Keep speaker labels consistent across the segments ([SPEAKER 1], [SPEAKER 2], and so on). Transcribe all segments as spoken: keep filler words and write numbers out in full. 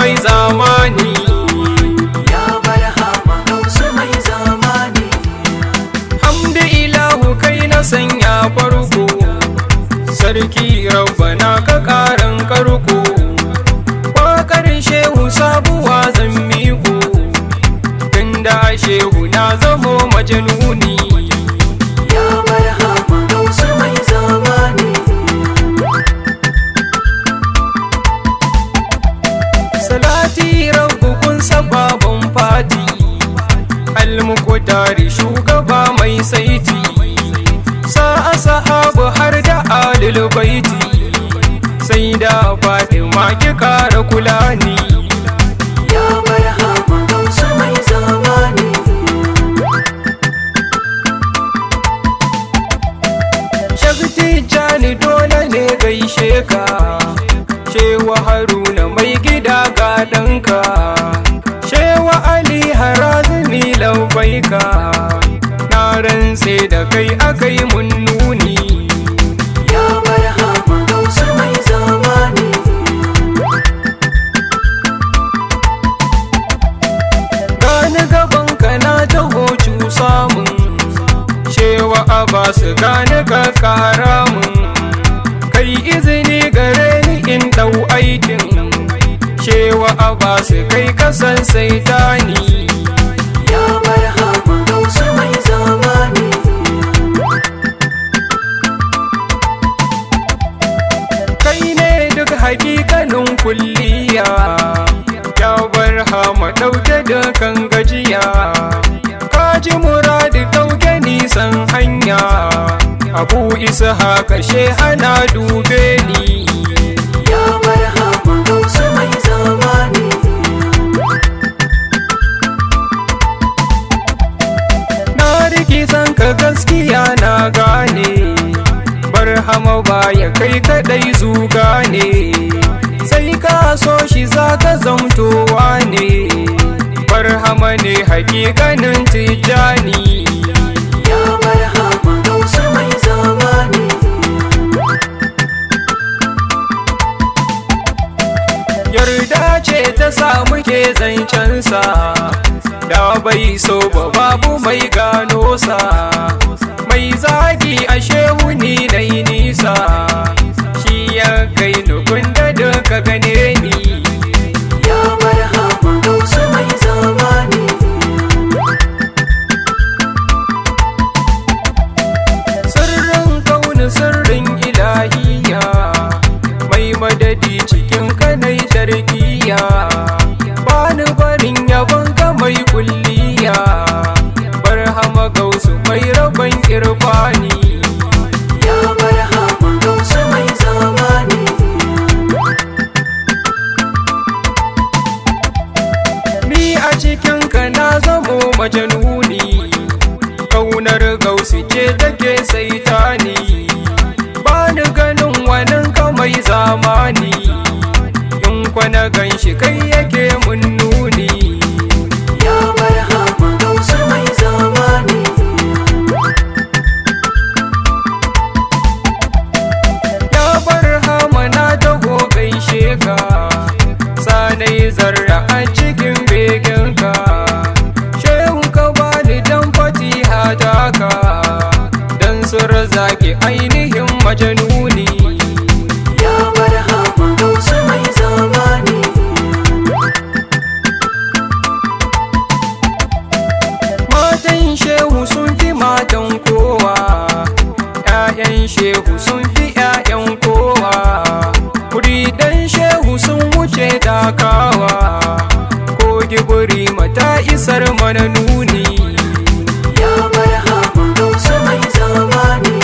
[SPEAKER 1] mai zamani.
[SPEAKER 2] Ya barhama gausu mai zamani.
[SPEAKER 1] Hamdu ilahu kai na sanya farko, sarki rabbana ka ƙaran karko. Waƙar shehu sabuwa zan miƙo, tunda shehu na zamo majanuni.
[SPEAKER 2] Ya barhama gausu mai zamani.
[SPEAKER 1] Salati rabbu kun sababin fati, almukutari shugaba mai saiti. Sa'a sahabu har da alil baiti, sai da Fatima ki kara kula ni.
[SPEAKER 2] Ya barhama gausu mai zamani.
[SPEAKER 1] Shakti jani dole ne gaishe ka, Shewa Haruna mai gida ga ɗanka, Shewa Ali Harazmi laubaika, na rantse da kai akai mun nuni.
[SPEAKER 2] Ya barhama gausu mai zamani.
[SPEAKER 1] Gani gaban ka na taho cusa mun, Shewa Abasu gani ka kara mun, kai izini gare ni in ɗau aikin, Shewa Abasu kai kasan saita ni.
[SPEAKER 2] Ya barhama gausu mai zamani.
[SPEAKER 1] Kai ne duk hakikanin kulliya, ya barhama ɗauke da kan gajiya. Kaji muradi ɗauke nisan hanya, Abu isa haka hana dube ni.
[SPEAKER 2] Ya barhama gausu mai zamani.
[SPEAKER 1] Na riki san ka gaskiya na gane, barhama baya kai kadai zuga ne. Sai ka so shi za ka zamtowa ne, barhama ne hakikanin tijjani.
[SPEAKER 2] Ya barhama gausu mai zamani.
[SPEAKER 1] Yarda ce ta sa muke zancensa, da bai so ba babu mai gano sa. Mai zagi a shehu ni dai nisa, shi ya kai nukun da duka gane ni.
[SPEAKER 2] Ya barhama gausu mai zamani.
[SPEAKER 1] Sirrin kauni sirrin ilahiya, mai madadi cikin kanai tarkiya. Bani barin yabon ka mai kulliya, barhama gausu mai rabon irfani.
[SPEAKER 2] Ya barhama gausu mai zamani.
[SPEAKER 1] Ni a cikin ka na zamo majanuni, kaunar gausu ce take saita ni. Bani ganin wanin ka mai zamani, in kwana ganshi kai yake mun nuni.
[SPEAKER 2] Ya barhama gausu mai zamani.
[SPEAKER 1] Ya barhama na taho gaishe ka, sanai zarra a cikin begenka. Shehu ka bani dan fatiha taka, dan sur zaki ainihin majanuni.
[SPEAKER 2] Ya barhama gausu mai zamani.
[SPEAKER 1] Matan shehu sun fi matan kowa, ‘ya'yan shehu sun fi ‘ya'yan kowa. Muridan shehu sun wuce takawa, ko gibiri mata isar mana nuni.
[SPEAKER 2] Ya barhama gausu mai zamani.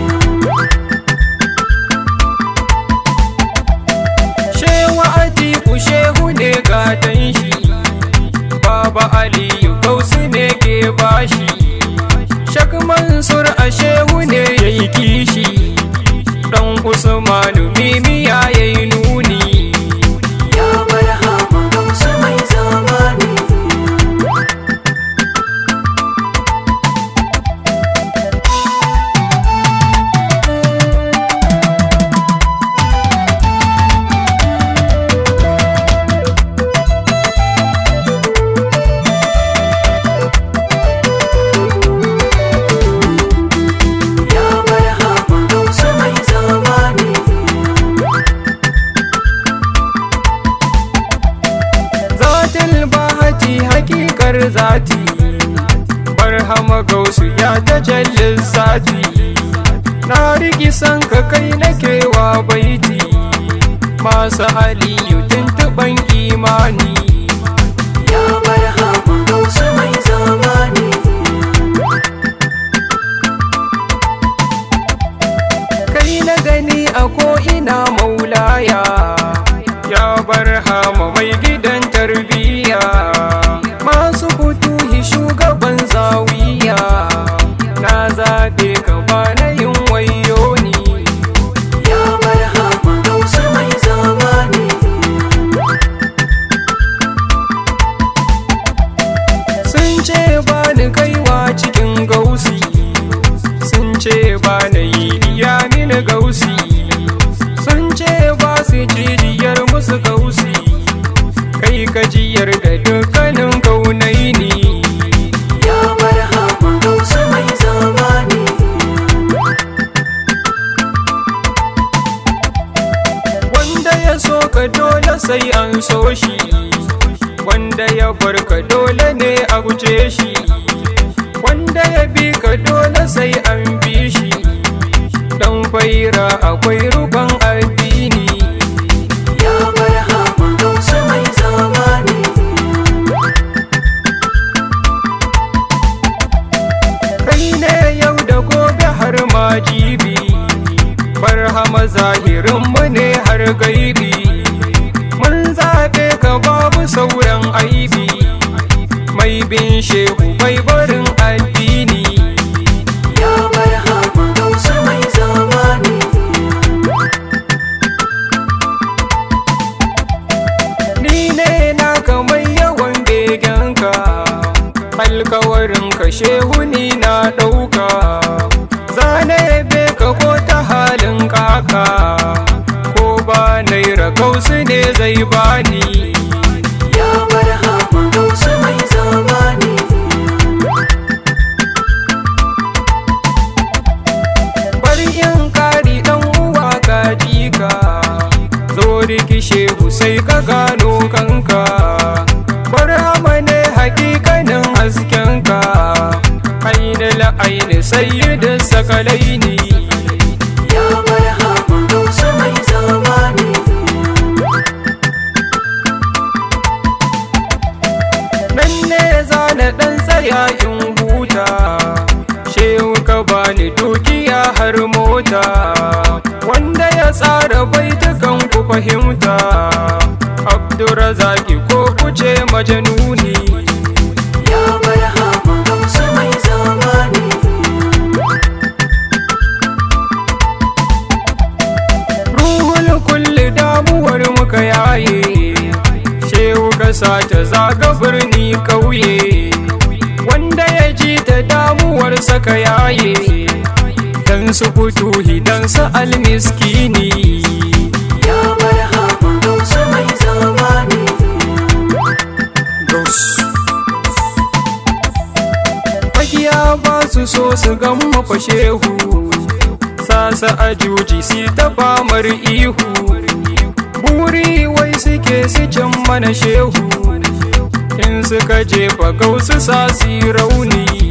[SPEAKER 1] Shewa Atiku shehu ne gatan shi, Baba Aliyu gausu ne ke bashi. Shak Mansur a shehu ne ya yi kishi, ɗan Usmanu mimiya ya yi nuni.
[SPEAKER 2] Ya barhama gausu mai zamani.
[SPEAKER 1] ta jallin sati na riki san ka kai nake wa baiti masu aliyu tuntuban imani
[SPEAKER 2] ya barhama gausu mai zamani
[SPEAKER 1] kai na gani a ko'ina maulaya ya barhama mai gidan tarbiyya masu futuhi shugaban zawiya na zaɓe ka bana yin wayo ni
[SPEAKER 2] ya barhama gausu mai zamani
[SPEAKER 1] sun ce ba ni kaiwa cikin gausi sun ce ba na yi iya mini gausi sun ce ba su jijiyar musu gausi kai gajiyar da dukkanin kaunai ne
[SPEAKER 2] ya barhama gausu mai zamani
[SPEAKER 1] wanda ya so ka dole sai an so shi wanda ya bar ka dole ne a guje shi wanda ya bi ka dole sai an bi shi dan faira akwai rukun addini
[SPEAKER 2] ya barhama gausu mai zamani
[SPEAKER 1] kai ne yau da gobe har ma jibi barhama zahirinmu ne har gaibi mun zaɓe ka babu sauran aibi mai bin shehu bai barin addini
[SPEAKER 2] ya barhama gausu mai zamani
[SPEAKER 1] ni ne naka mai yawan begenka alkawarin ka shehu ni na ɗauka zane be ka ko ta halin kaka ko ba naira gausu ne zai bani
[SPEAKER 2] ya barhama gausu mai zamani
[SPEAKER 1] bari in kari dan uwa ka jika zo riki shehu sai ka gano kanka barhama ne hakikanin haskenka aini la'aini sayyidin sakalaini
[SPEAKER 2] ya barhama gausu mai zamani
[SPEAKER 1] nan ne zana dan tsaya in huta shehu ka bani dukiya har mota wanda ya tsara baitukan ku fahimta abdurazaki ko kuce majanuni
[SPEAKER 2] ya barhama gausu mai zamani
[SPEAKER 1] ruhul kulli damuwar muka yaye shehu ka sace zaga birni kauye wanda ya ji ta damuwar saka yaye dan su futuhi dan su almiskini
[SPEAKER 2] ya barhama gausu mai zamani
[SPEAKER 1] magiya ba su so su gamma fa shehu sasa ajuji si ta famar ihu buri wai suke su can mana shehu in suka jefa gausu sa si rauni